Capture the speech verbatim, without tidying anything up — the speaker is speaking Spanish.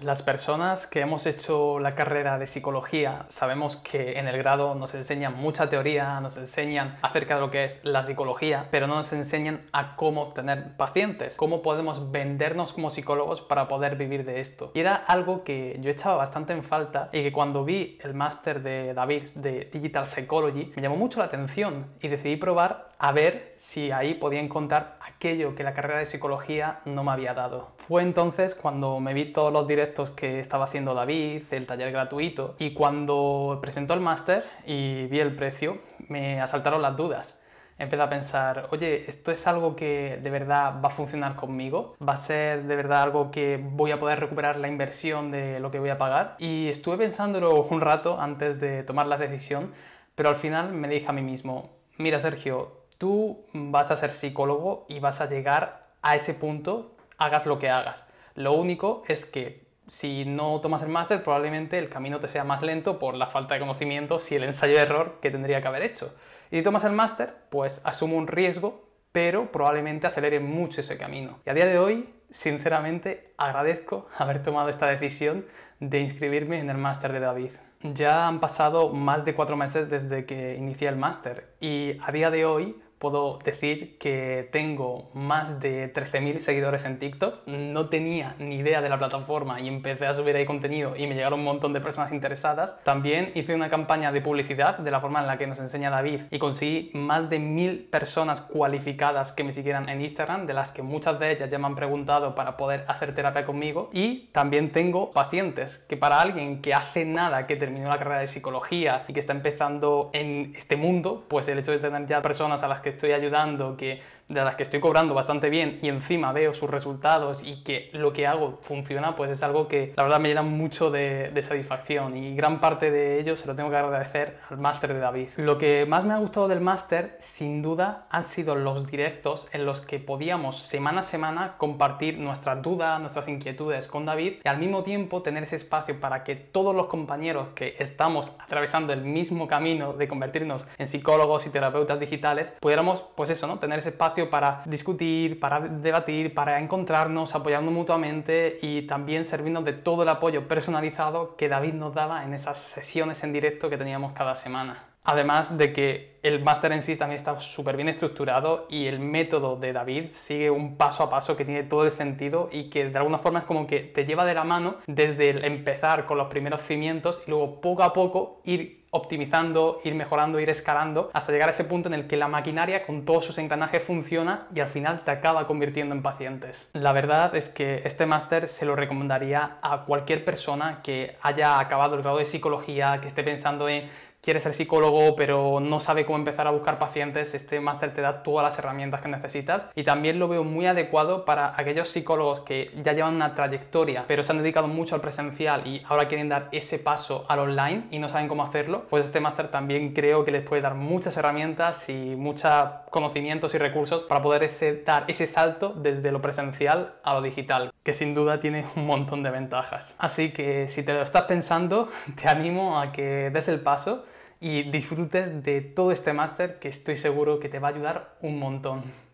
Las personas que hemos hecho la carrera de psicología sabemos que en el grado nos enseñan mucha teoría, nos enseñan acerca de lo que es la psicología, pero no nos enseñan a cómo obtener pacientes, cómo podemos vendernos como psicólogos para poder vivir de esto. Y era algo que yo echaba bastante en falta y que cuando vi el máster de David de Digital Psychology me llamó mucho la atención y decidí probar a ver si ahí podía encontrar aquello que la carrera de psicología no me había dado. Fue entonces cuando me vi todos los directos que estaba haciendo David, el taller gratuito, y cuando presentó el máster y vi el precio, me asaltaron las dudas. Empecé a pensar, oye, ¿esto es algo que de verdad va a funcionar conmigo? ¿Va a ser de verdad algo que voy a poder recuperar la inversión de lo que voy a pagar? Y estuve pensándolo un rato antes de tomar la decisión, pero al final me dije a mí mismo, mira Sergio, tú vas a ser psicólogo y vas a llegar a ese punto, hagas lo que hagas. Lo único es que si no tomas el máster, probablemente el camino te sea más lento por la falta de conocimientos y el ensayo de error que tendría que haber hecho. Y si tomas el máster, pues asumo un riesgo, pero probablemente acelere mucho ese camino. Y a día de hoy, sinceramente, agradezco haber tomado esta decisión de inscribirme en el máster de David. Ya han pasado más de cuatro meses desde que inicié el máster y a día de hoy puedo decir que tengo más de trece mil seguidores en TikTok. No tenía ni idea de la plataforma y empecé a subir ahí contenido y me llegaron un montón de personas interesadas. También hice una campaña de publicidad de la forma en la que nos enseña David y conseguí más de mil personas cualificadas que me siguieran en Instagram, de las que muchas de ellas ya me han preguntado para poder hacer terapia conmigo. Y también tengo pacientes, que para alguien que hace nada que terminó la carrera de psicología y que está empezando en este mundo, pues el hecho de tener ya personas a las que que estoy ayudando, que, de las que estoy cobrando bastante bien y encima veo sus resultados y que lo que hago funciona, pues es algo que la verdad me llena mucho de, de satisfacción y gran parte de ello se lo tengo que agradecer al máster de David. Lo que más me ha gustado del máster, sin duda, han sido los directos en los que podíamos semana a semana compartir nuestras dudas, nuestras inquietudes con David y al mismo tiempo tener ese espacio para que todos los compañeros que estamos atravesando el mismo camino de convertirnos en psicólogos y terapeutas digitales, pudiéramos pues eso, ¿no? Tener ese espacio para discutir, para debatir, para encontrarnos, apoyarnos mutuamente y también servirnos de todo el apoyo personalizado que David nos daba en esas sesiones en directo que teníamos cada semana. Además de que el máster en sí también está súper bien estructurado y el método de David sigue un paso a paso que tiene todo el sentido y que de alguna forma es como que te lleva de la mano desde el empezar con los primeros cimientos y luego poco a poco ir optimizando, ir mejorando, ir escalando hasta llegar a ese punto en el que la maquinaria con todos sus engranajes funciona y al final te acaba convirtiendo en pacientes. La verdad es que este máster se lo recomendaría a cualquier persona que haya acabado el grado de psicología, que esté pensando en quiere ser psicólogo pero no sabe cómo empezar a buscar pacientes. Este máster te da todas las herramientas que necesitas y también lo veo muy adecuado para aquellos psicólogos que ya llevan una trayectoria pero se han dedicado mucho al presencial y ahora quieren dar ese paso al online y no saben cómo hacerlo. Pues este máster también creo que les puede dar muchas herramientas y muchos conocimientos y recursos para poder ese, dar ese salto desde lo presencial a lo digital, que sin duda tiene un montón de ventajas. Así que si te lo estás pensando, te animo a que des el paso y disfrutes de todo este máster que estoy seguro que te va a ayudar un montón.